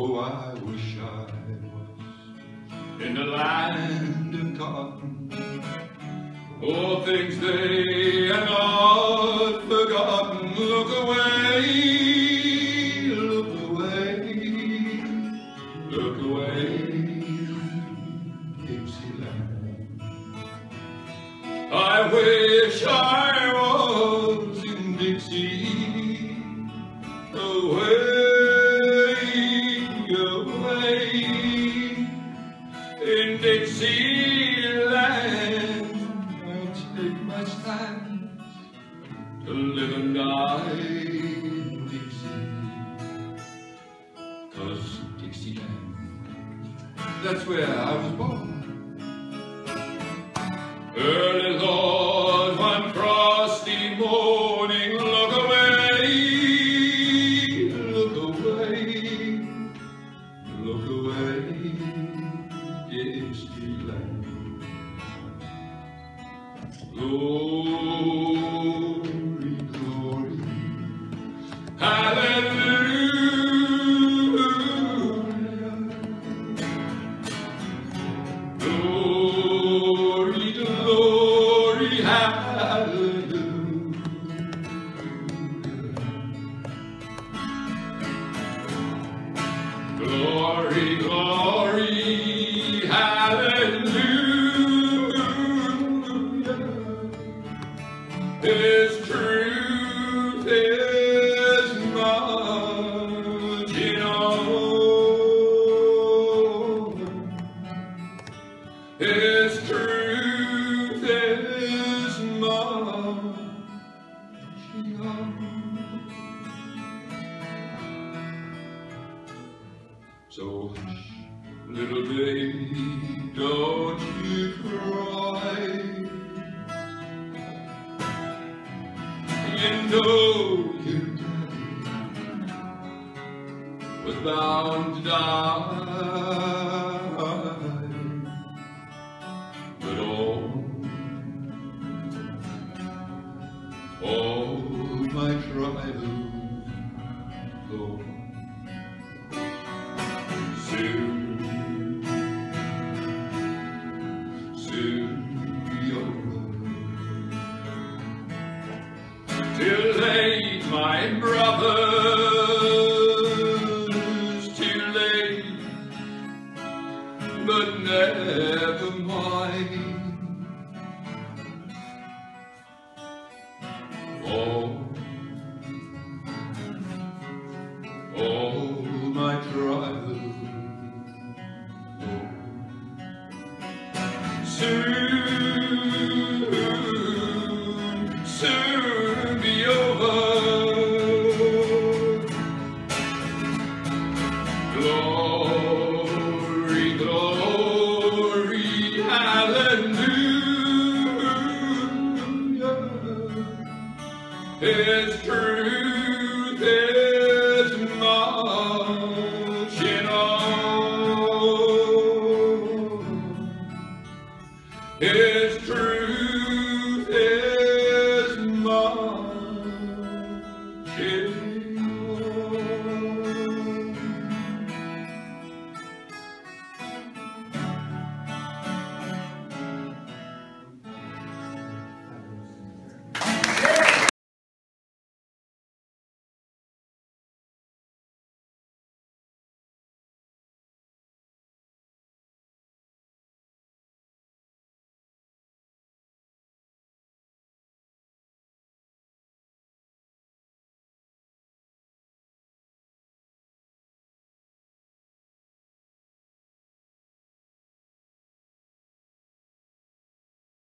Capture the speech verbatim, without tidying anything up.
Oh, I wish I was in the land of cotton. Oh, things they are not forgotten. Look away, look away, look away, Dixieland. I wish I was in Dixie, away, away, in Dixieland. Take my stand to live and die in Dixie, 'cause Dixieland, that's where I was born. Early Lord, one frosty morning, look away, look away, look away, Dixieland. Glory, glory, hallelujah. Glory, glory, hallelujah. Glory, glory, hallelujah. His truth is marching on. His truth is marching on. So hush, little baby, don't you cry. You know your daddy was bound to die, but all, all my trials, Lord, soon, soon be over. Too late, my brothers, too late, but never mind. All, all my trials, soon, soon be over. Glory, glory, hallelujah. His truth